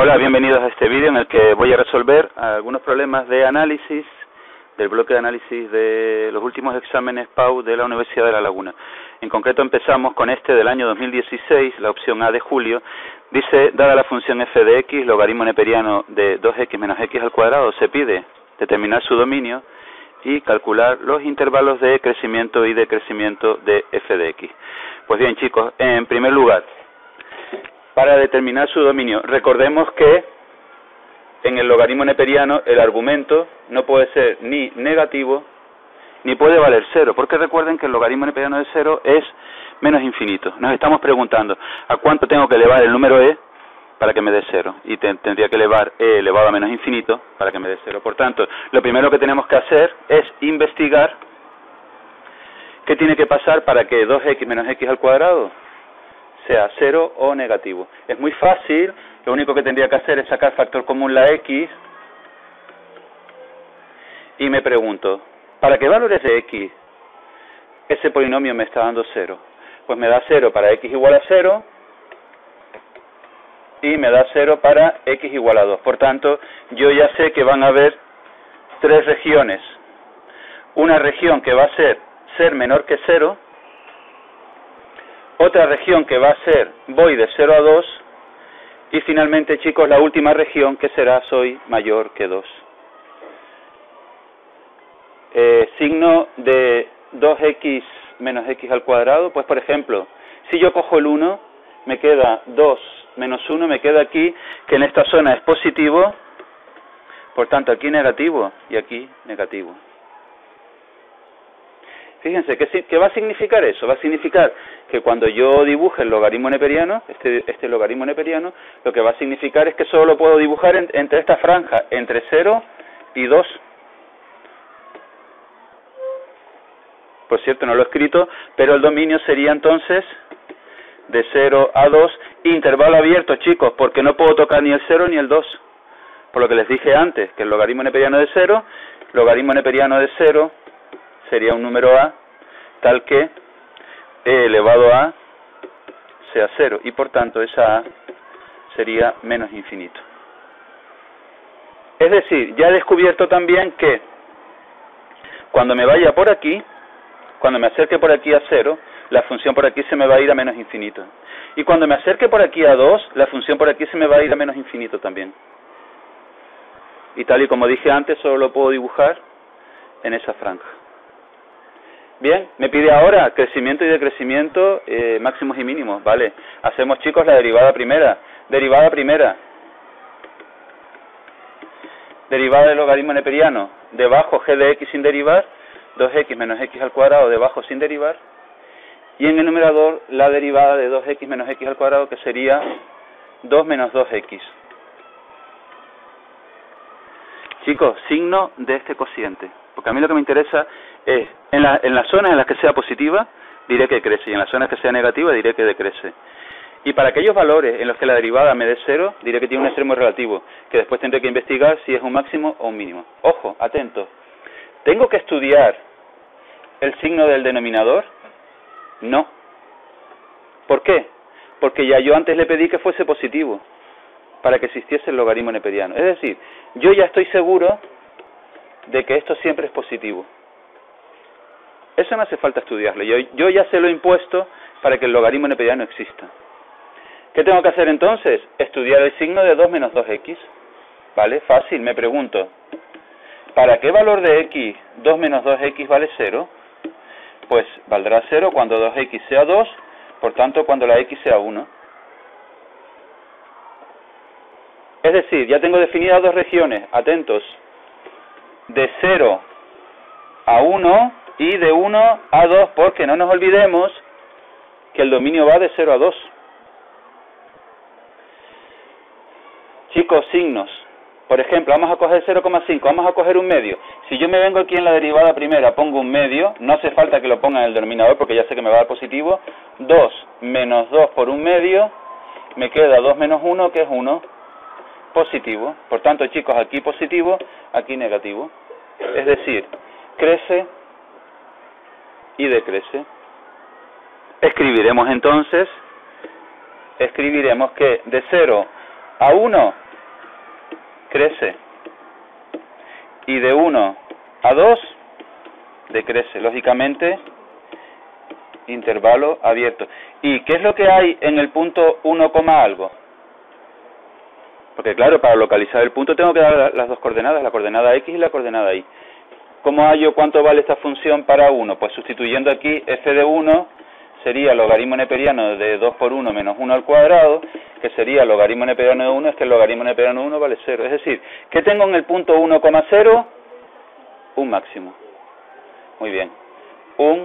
Hola, bienvenidos a este vídeo en el que voy a resolver algunos problemas de análisis del bloque de análisis de los últimos exámenes PAU de la Universidad de La Laguna. En concreto empezamos con este del año 2016, la opción A de julio. Dice, dada la función f de x, logaritmo neperiano de 2x menos x al cuadrado, se pide determinar su dominio y calcular los intervalos de crecimiento y decrecimiento de f de x. Pues bien, chicos, en primer lugar, para determinar su dominio, recordemos que en el logaritmo neperiano el argumento no puede ser ni negativo ni puede valer cero, porque recuerden que el logaritmo neperiano de cero es menos infinito. Nos estamos preguntando a cuánto tengo que elevar el número e para que me dé cero, y tendría que elevar e elevado a menos infinito para que me dé cero. Por tanto, lo primero que tenemos que hacer es investigar qué tiene que pasar para que 2x menos x al cuadrado sea cero o negativo. Es muy fácil, lo único que tendría que hacer es sacar factor común la x y me pregunto, ¿para qué valores de x ese polinomio me está dando cero? Pues me da cero para x igual a 0 y me da 0 para x igual a 2. Por tanto, yo ya sé que van a haber tres regiones. Una región que va a ser menor que 0, otra región que va a ser voy de 0 a 2, y finalmente, chicos, la última región que será soy mayor que 2. Signo de 2x menos x al cuadrado, pues por ejemplo, si yo cojo el 1, me queda 2 menos 1, me queda aquí, que en esta zona es positivo, por tanto aquí negativo y aquí negativo. Fíjense, ¿qué va a significar eso? Va a significar que cuando yo dibuje el logaritmo neperiano, este logaritmo neperiano, lo que va a significar es que solo lo puedo dibujar entre esta franja, entre 0 y 2. Por cierto, no lo he escrito, pero el dominio sería entonces de 0 a 2, intervalo abierto, chicos, porque no puedo tocar ni el 0 ni el 2. Por lo que les dije antes, que el logaritmo neperiano de 0, logaritmo neperiano de 0, sería un número a, tal que e elevado a sea 0, y por tanto esa a sería menos infinito. Es decir, ya he descubierto también que cuando me vaya por aquí, cuando me acerque por aquí a 0, la función por aquí se me va a ir a menos infinito. Y cuando me acerque por aquí a 2, la función por aquí se me va a ir a menos infinito también. Y tal y como dije antes, solo lo puedo dibujar en esa franja. Bien, me pide ahora crecimiento y decrecimiento, máximos y mínimos, ¿vale? Hacemos, chicos, la derivada primera. Derivada primera. Derivada del logaritmo neperiano. Debajo g de x sin derivar, 2x menos x al cuadrado debajo sin derivar. Y en el numerador la derivada de 2x menos x al cuadrado, que sería 2 menos 2x. Chicos, signo de este cociente. Porque a mí lo que me interesa es, en las zonas en las que sea positiva, diré que crece, y en las zonas que sea negativa, diré que decrece. Y para aquellos valores en los que la derivada me dé 0, diré que tiene un extremo relativo, que después tendré que investigar si es un máximo o un mínimo. Ojo, atento. ¿Tengo que estudiar el signo del denominador? No. ¿Por qué? Porque ya yo antes le pedí que fuese positivo, para que existiese el logaritmo neperiano. Es decir, yo ya estoy seguro de que esto siempre es positivo. Eso no hace falta estudiarlo. Yo ya se lo he impuesto para que el logaritmo neperiano exista. ¿Qué tengo que hacer entonces? Estudiar el signo de 2 menos 2x. ¿Vale? Fácil, me pregunto. ¿Para qué valor de x 2 menos 2x vale 0? Pues valdrá 0 cuando 2x sea 2, por tanto cuando la x sea 1. Es decir, ya tengo definidas dos regiones, atentos, de 0 a 1 y de 1 a 2, porque no nos olvidemos que el dominio va de 0 a 2. Chicos, signos. Por ejemplo, vamos a coger 0,5, vamos a coger un medio. Si yo me vengo aquí en la derivada primera, pongo un medio, no hace falta que lo ponga en el denominador porque ya sé que me va a dar positivo. 2 menos 2 por un medio, me queda 2 menos 1, que es 1, positivo. Por tanto, chicos, aquí positivo, aquí negativo. Es decir, crece y decrece. Escribiremos entonces, que de 0 a 1 crece. Y de 1 a 2 decrece. Lógicamente, intervalo abierto. ¿Y qué es lo que hay en el punto 1, algo? Porque claro, para localizar el punto tengo que dar las dos coordenadas, la coordenada x y la coordenada y. ¿Cómo hallo cuánto vale esta función para 1? Pues sustituyendo aquí f de 1 sería logaritmo neperiano de 2 por 1 menos 1 al cuadrado, que sería logaritmo neperiano de 1, es que el logaritmo neperiano de 1 vale 0. Es decir, ¿qué tengo en el punto 1,0? Un máximo. Muy bien. Un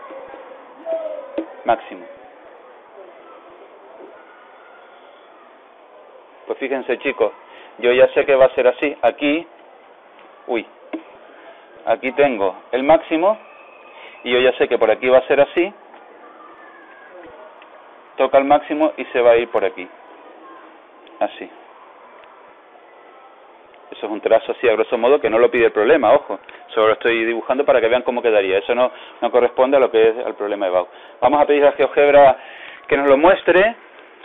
máximo. Pues fíjense, chicos, yo ya sé que va a ser así. Aquí tengo el máximo y yo ya sé que por aquí va a ser así. Toca el máximo y se va a ir por aquí. Así. Eso es un trazo así a grosso modo que no lo pide el problema, ojo. Solo lo estoy dibujando para que vean cómo quedaría. Eso no corresponde a lo que es al problema de Bau. Vamos a pedir a GeoGebra que nos lo muestre.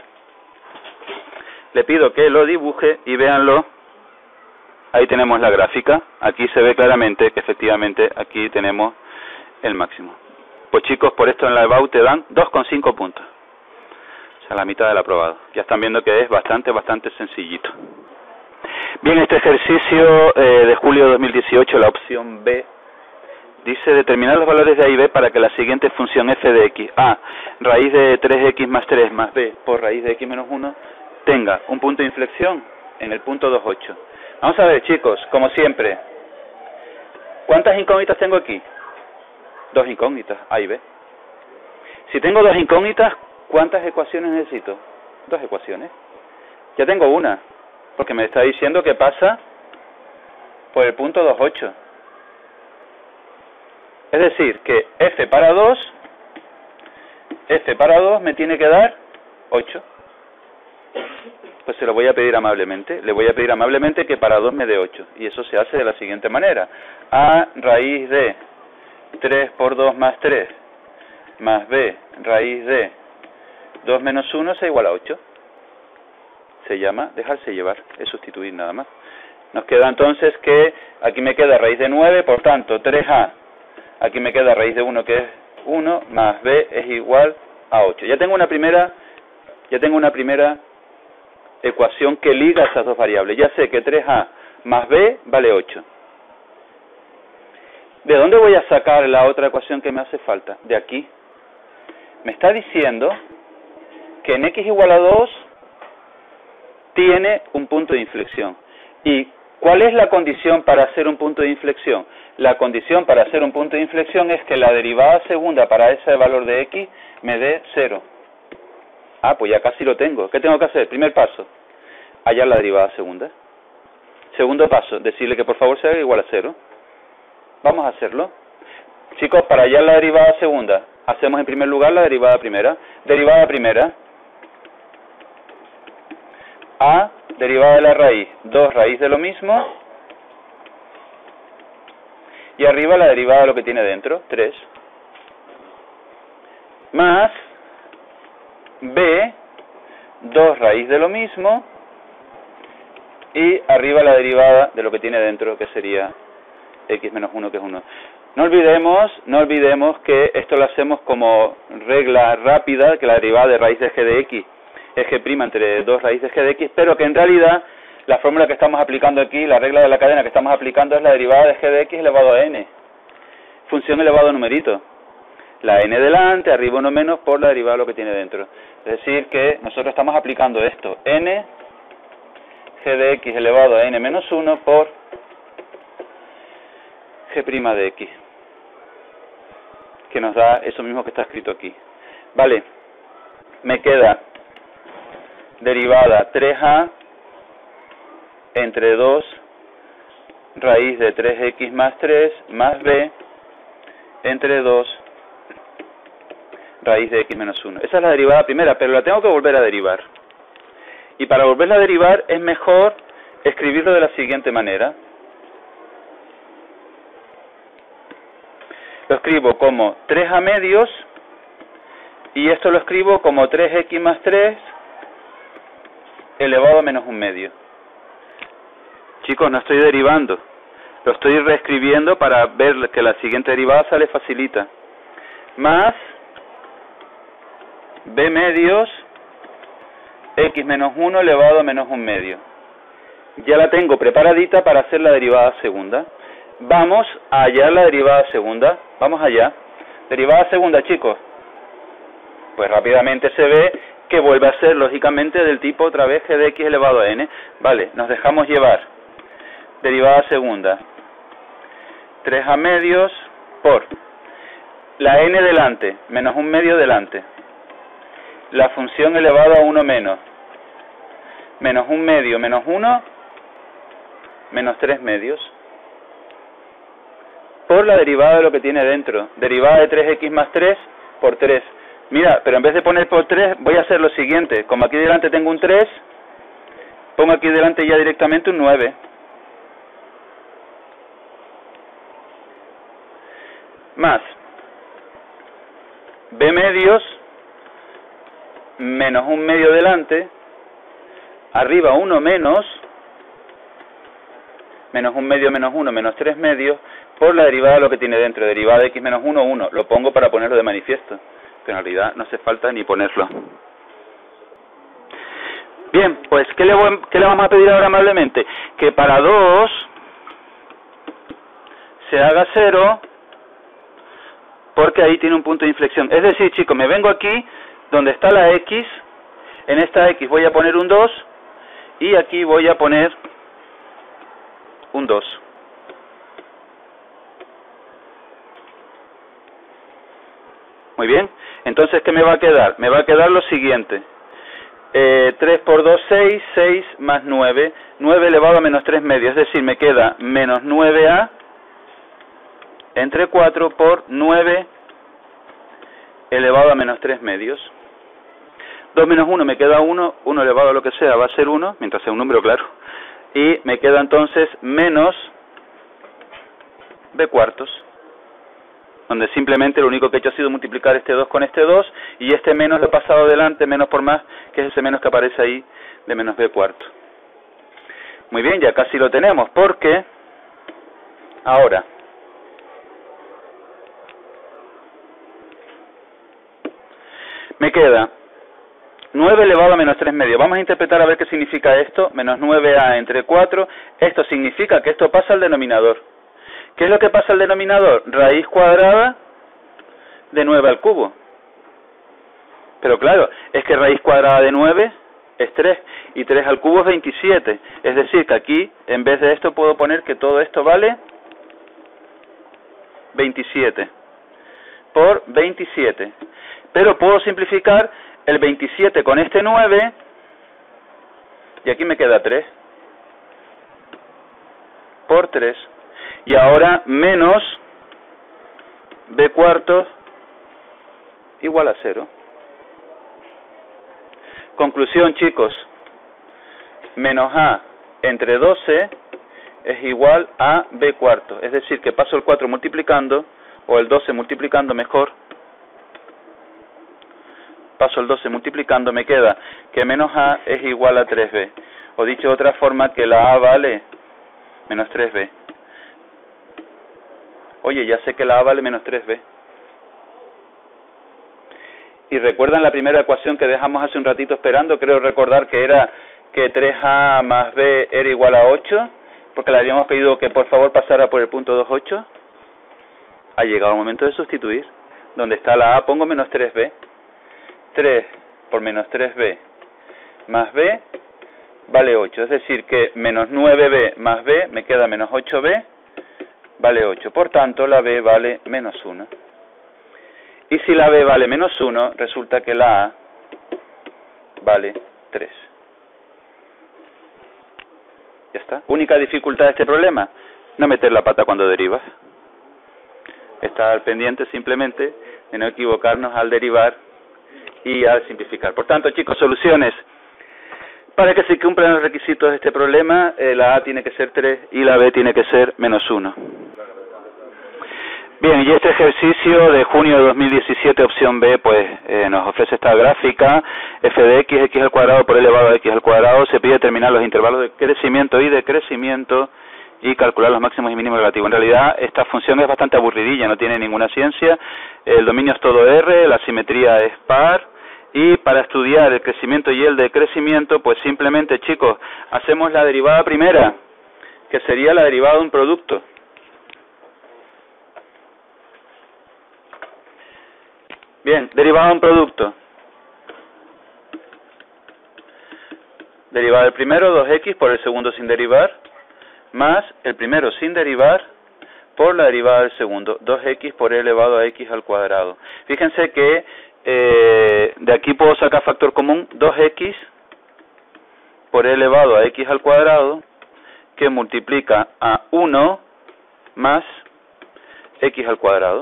Le pido que lo dibuje y véanlo. Ahí tenemos la gráfica. Aquí se ve claramente que efectivamente aquí tenemos el máximo. Pues chicos, por esto en la Bau te dan 2,5 puntos. O sea, la mitad del aprobado. Ya están viendo que es bastante sencillito. Bien, este ejercicio de julio de 2018, la opción B, dice determinar los valores de A y B para que la siguiente función f de x, a, raíz de 3x más 3 más b por raíz de x menos 1, tenga un punto de inflexión en el punto 2,8. Vamos a ver, chicos, como siempre, ¿cuántas incógnitas tengo aquí? 2 incógnitas, A y B. Si tengo 2 incógnitas, ¿cuántas ecuaciones necesito? 2 ecuaciones. Ya tengo una, porque me está diciendo que pasa por el punto 2,8. Es decir, que f para 2 me tiene que dar 8. Pues se lo voy a pedir amablemente. Le voy a pedir amablemente que para 2 me dé 8. Y eso se hace de la siguiente manera. A raíz de 3 por 2 más 3 más b raíz de 2 menos 1 es igual a 8. Se llama dejarse llevar, es sustituir nada más. Nos queda entonces que aquí me queda raíz de 9, por tanto 3a. Aquí me queda raíz de 1 que es 1 más b es igual a 8. Ya tengo una primera ecuación que liga esas dos variables. Ya sé que 3a más b vale 8. ¿De dónde voy a sacar la otra ecuación que me hace falta? De aquí. Me está diciendo que en x igual a 2 tiene un punto de inflexión. ¿Y cuál es la condición para hacer un punto de inflexión? La condición para hacer un punto de inflexión es que la derivada segunda para ese valor de x me dé 0. Ah, pues ya casi lo tengo. ¿Qué tengo que hacer? Primer paso, hallar la derivada segunda. Segundo paso, decirle que por favor sea igual a 0. Vamos a hacerlo. Chicos, para hallar la derivada segunda, hacemos en primer lugar la derivada primera. Derivada primera, a derivada de la raíz, 2 raíz de lo mismo, y arriba la derivada de lo que tiene dentro, 3, más b, 2 raíz de lo mismo, y arriba la derivada de lo que tiene dentro, que sería x menos 1, que es 1. No olvidemos que esto lo hacemos como regla rápida, que la derivada de raíz de g de x es g' entre 2 raíz de g de x, pero que en realidad la fórmula que estamos aplicando aquí, la regla de la cadena que estamos aplicando es la derivada de g de x elevado a n, función elevado a numerito. La n delante, arriba 1 menos por la derivada de lo que tiene dentro. Es decir que nosotros estamos aplicando esto, n g de x elevado a n menos 1 por g' de x, que nos da eso mismo que está escrito aquí. Vale, me queda derivada 3a entre 2 raíz de 3x más 3 más b entre 2 raíz de x menos 1. Esa es la derivada primera, pero la tengo que volver a derivar. Y para volverla a derivar es mejor escribirlo de la siguiente manera. Lo escribo como 3a medios y esto lo escribo como 3x más 3 elevado a menos 1 medio. Chicos, no estoy derivando. Lo estoy reescribiendo para ver que la siguiente derivada sale facilita. Más b medios x menos 1 elevado a menos 1 medio. Ya la tengo preparadita para hacer la derivada segunda. Vamos a hallar la derivada segunda. Vamos allá. Derivada segunda, chicos. Pues rápidamente se ve que vuelve a ser, lógicamente, del tipo otra vez g de x elevado a n. Vale, nos dejamos llevar. Derivada segunda. 3a medios por la n delante, menos 1 medio delante. La función elevado a 1 menos. Menos 1 medio menos 1, menos 3 medios. Por la derivada de lo que tiene dentro. Derivada de 3x más 3 por 3. Mira, pero en vez de poner por 3, voy a hacer lo siguiente. Como aquí delante tengo un 3, pongo aquí delante ya directamente un 9. Más b medios menos 1 medio delante, arriba 1 menos, menos 1 medio menos 1, menos 3 medios, por la derivada de lo que tiene dentro. Derivada de x menos 1, 1. Lo pongo para ponerlo de manifiesto, que en realidad no hace falta ni ponerlo. Bien, pues ¿qué le vamos a pedir ahora amablemente? Que para 2 se haga 0, porque ahí tiene un punto de inflexión. Es decir, chicos, me vengo aquí, donde está la x, en esta x voy a poner un 2, y aquí voy a poner un 2. Muy bien, entonces, ¿qué me va a quedar? Me va a quedar lo siguiente. 3 por 2, 6, 6 más 9, 9 elevado a menos 3 medios, es decir, me queda menos 9a entre 4 por 9 elevado a menos 3 medios. 2 menos 1 me queda 1, 1 elevado a lo que sea va a ser 1, mientras sea un número, claro. Y me queda entonces menos b cuartos, donde simplemente lo único que he hecho ha sido multiplicar este 2 con este 2, y este menos lo he pasado delante, menos por más, que es ese menos que aparece ahí, de menos b cuarto. Muy bien, ya casi lo tenemos, porque ahora me queda 9 elevado a menos 3 medios. Vamos a interpretar a ver qué significa esto. Menos 9a entre 4. Esto significa que esto pasa al denominador. ¿Qué es lo que pasa al denominador? Raíz cuadrada de 9 al cubo. Pero claro, es que raíz cuadrada de 9 es 3. Y 3 al cubo es 27. Es decir, que aquí, en vez de esto, puedo poner que todo esto vale 27. Por 27. Pero puedo simplificar el 27 con este 9, y aquí me queda 3, por 3, y ahora menos b cuartos igual a 0. Conclusión, chicos, menos a entre 12 es igual a b cuartos, es decir, que paso el 4 multiplicando, o el 12 multiplicando mejor, paso el 12 multiplicando, me queda que menos a es igual a 3b. O dicho de otra forma, que la a vale menos 3b. Oye, ya sé que la a vale menos 3b. Y recuerdan la primera ecuación que dejamos hace un ratito esperando, creo recordar que era que 3a más b era igual a 8, porque le habíamos pedido que por favor pasara por el punto 28. Ha llegado el momento de sustituir. Donde está la a pongo menos 3b. 3 por menos 3b más b vale 8, es decir que menos 9b más b me queda menos 8b vale 8, por tanto la b vale menos 1. Y si la b vale menos 1, resulta que la a vale 3. Ya está. Única dificultad de este problema, no meter la pata cuando derivas. Estar al pendiente simplemente de no equivocarnos al derivar y al simplificar. Por tanto, chicos, soluciones. Para que se cumplan los requisitos de este problema, la a tiene que ser 3 y la b tiene que ser menos 1. Bien, y este ejercicio de junio de 2017, opción B, pues nos ofrece esta gráfica, f de x al cuadrado por elevado a x al cuadrado. Se pide determinar los intervalos de crecimiento y decrecimiento y calcular los máximos y mínimos relativos. En realidad, esta función es bastante aburridilla, no tiene ninguna ciencia. El dominio es todo R, la simetría es par, y para estudiar el crecimiento y el decrecimiento, pues simplemente, chicos, hacemos la derivada primera, que sería la derivada de un producto. Bien, derivada de un producto. Derivada del primero, 2x por el segundo sin derivar, más el primero sin derivar por la derivada del segundo, 2x por e elevado a x al cuadrado. Fíjense que de aquí puedo sacar factor común, 2x por e elevado a x al cuadrado, que multiplica a 1 más x al cuadrado.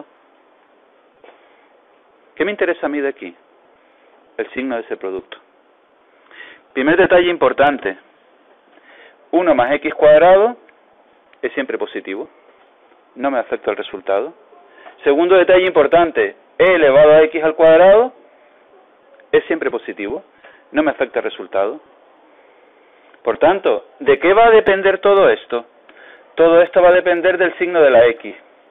¿Qué me interesa a mí de aquí? El signo de ese producto. Primer detalle importante. 1 más x cuadrado es siempre positivo. No me afecta el resultado. Segundo detalle importante. E elevado a x al cuadrado es siempre positivo. No me afecta el resultado. Por tanto, ¿de qué va a depender todo esto? Todo esto va a depender del signo de la x.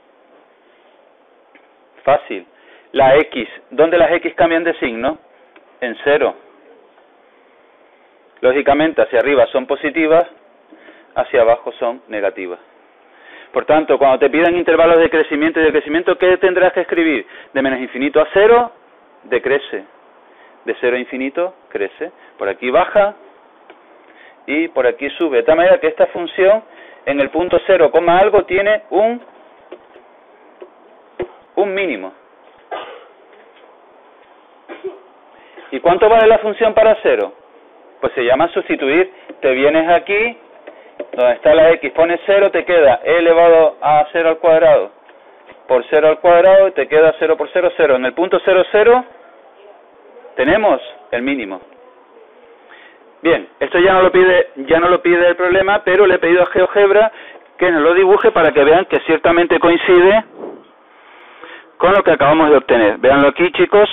Fácil. La x, ¿dónde las x cambian de signo? En 0. Lógicamente, hacia arriba son positivas, hacia abajo son negativas. Por tanto, cuando te pidan intervalos de crecimiento y decrecimiento, ¿qué tendrás que escribir? De menos infinito a 0, decrece. De 0 a infinito, crece. Por aquí baja y por aquí sube. De tal manera que esta función, en el punto 0, algo, tiene un mínimo. ¿Y cuánto vale la función para 0? Pues se llama sustituir. Te vienes aquí, donde está la x, pones 0, te queda e elevado a 0 al cuadrado por 0 al cuadrado, y te queda 0 por 0, 0. En el punto 0, 0 tenemos el mínimo. Bien, esto ya no lo pide el problema, pero le he pedido a GeoGebra que nos lo dibuje para que vean que ciertamente coincide con lo que acabamos de obtener. Véanlo aquí, chicos.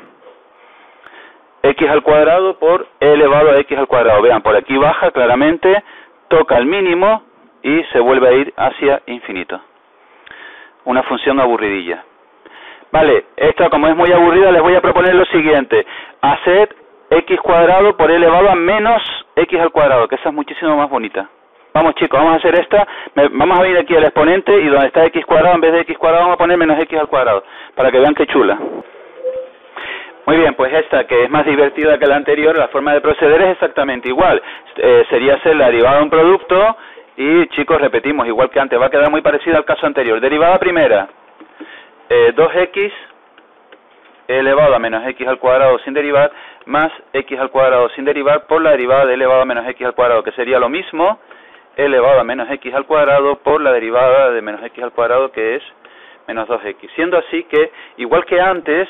X al cuadrado por e elevado a x al cuadrado. Vean, por aquí baja claramente, toca el mínimo y se vuelve a ir hacia infinito. Una función aburridilla. Vale, esta como es muy aburrida les voy a proponer lo siguiente. Hacer x cuadrado por e elevado a menos x al cuadrado, que esa es muchísimo más bonita. Vamos, chicos, vamos a hacer esta. Vamos a venir aquí al exponente y donde está x cuadrado, en vez de x cuadrado vamos a poner menos x al cuadrado, para que vean qué chula. Muy bien, pues esta, que es más divertida que la anterior, la forma de proceder es exactamente igual. Sería hacer la derivada de un producto y, chicos, repetimos, igual que antes, va a quedar muy parecido al caso anterior. Derivada primera, 2x elevado a menos x al cuadrado sin derivar, más x al cuadrado sin derivar por la derivada de elevado a menos x al cuadrado, que sería lo mismo, elevado a menos x al cuadrado por la derivada de menos x al cuadrado, que es menos 2x. Siendo así que, igual que antes,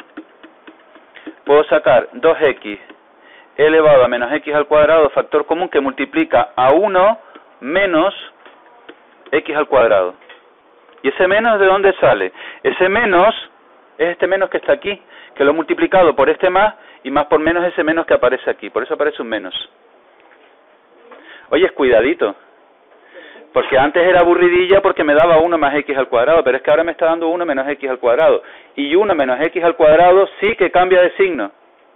puedo sacar 2x elevado a menos x al cuadrado, factor común que multiplica a 1 menos x al cuadrado. ¿Y ese menos de dónde sale? Ese menos es este menos que está aquí, que lo he multiplicado por este más, y más por menos ese menos que aparece aquí. Por eso aparece un menos. Oye, cuidadito. Porque antes era aburridilla porque me daba 1 más x al cuadrado, pero es que ahora me está dando 1 menos x al cuadrado. Y 1 menos x al cuadrado sí que cambia de signo.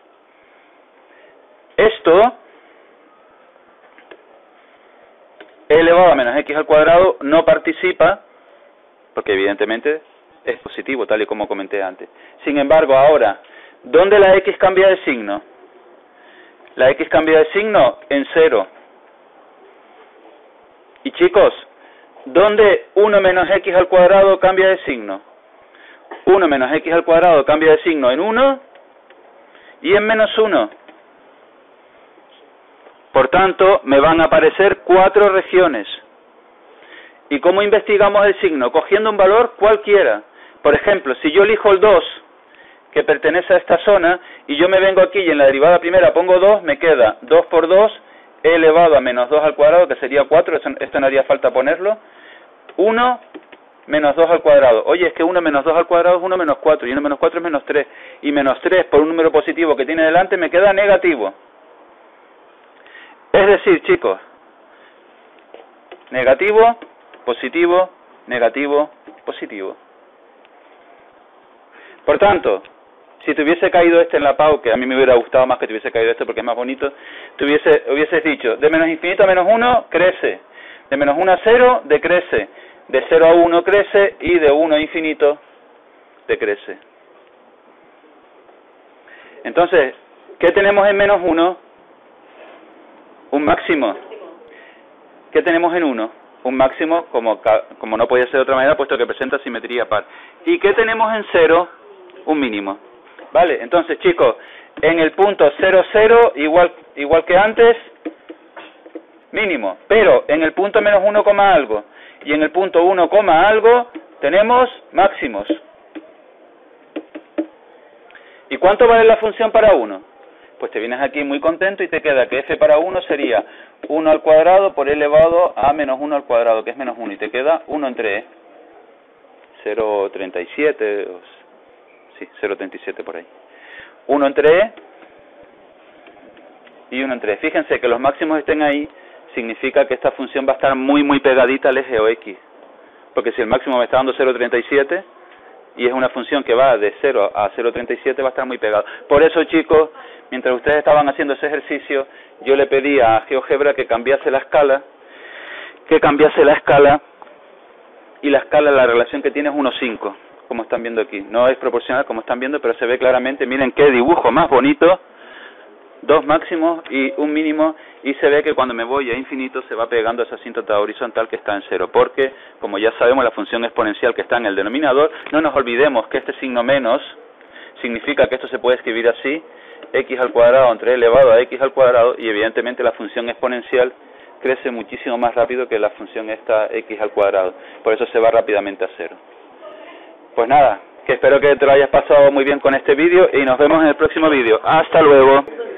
Esto, e elevado a menos x al cuadrado, no participa, porque evidentemente es positivo, tal y como comenté antes. Sin embargo, ahora, ¿dónde la x cambia de signo? La x cambia de signo en 0. Y chicos, ¿dónde 1 menos x al cuadrado cambia de signo? 1 menos x al cuadrado cambia de signo en 1 y en menos 1. Por tanto, me van a aparecer 4 regiones. ¿Y cómo investigamos el signo? Cogiendo un valor cualquiera. Por ejemplo, si yo elijo el 2, que pertenece a esta zona, y yo me vengo aquí y en la derivada primera pongo 2, me queda 2 por 2, e elevado a menos 2 al cuadrado, que sería 4, esto no haría falta ponerlo, 1 menos 2 al cuadrado. Oye, es que 1 menos 2 al cuadrado es 1 menos 4, y 1 menos 4 es menos 3. Y menos 3 por un número positivo que tiene delante me queda negativo. Es decir, chicos, negativo, positivo, negativo, positivo. Por tanto, si te hubiese caído este en la PAU, que a mí me hubiera gustado más que te hubiese caído este porque es más bonito, hubieses dicho, de menos infinito a menos 1 crece, de menos 1 a 0 decrece, de 0 a 1 crece y de 1 a infinito decrece. Entonces, ¿qué tenemos en menos 1? Un máximo. ¿Qué tenemos en 1? Un máximo, como no podía ser de otra manera, puesto que presenta simetría par. ¿Y qué tenemos en 0? Un mínimo. Vale, entonces chicos, en el punto 0, 0, igual que antes, mínimo. Pero en el punto menos 1, algo y en el punto 1, algo, tenemos máximos. ¿Y cuánto vale la función para 1? Pues te vienes aquí muy contento y te queda que f para 1 sería 1 al cuadrado por elevado a menos 1 al cuadrado, que es menos 1, y te queda 1 entre e. 0,37, sí, 0,37 por ahí. 1 entre e y 1 entre e. Fíjense que los máximos estén ahí, significa que esta función va a estar muy pegadita al eje o x. Porque si el máximo me está dando 0,37 y es una función que va de 0 a 0,37, va a estar muy pegado. Por eso, chicos, mientras ustedes estaban haciendo ese ejercicio, yo le pedí a GeoGebra que cambiase la escala, y la escala, la relación que tiene es 1,5, como están viendo aquí. No es proporcional como están viendo, pero se ve claramente. Miren qué dibujo más bonito. 2 máximos y un mínimo, y se ve que cuando me voy a infinito se va pegando esa asíntota horizontal que está en 0, porque, como ya sabemos, la función exponencial que está en el denominador, no nos olvidemos que este signo menos significa que esto se puede escribir así, x al cuadrado entre elevado a x al cuadrado, y evidentemente la función exponencial crece muchísimo más rápido que la función esta x al cuadrado, por eso se va rápidamente a 0. Pues nada, que espero que te lo hayas pasado muy bien con este vídeo y nos vemos en el próximo vídeo. ¡Hasta luego!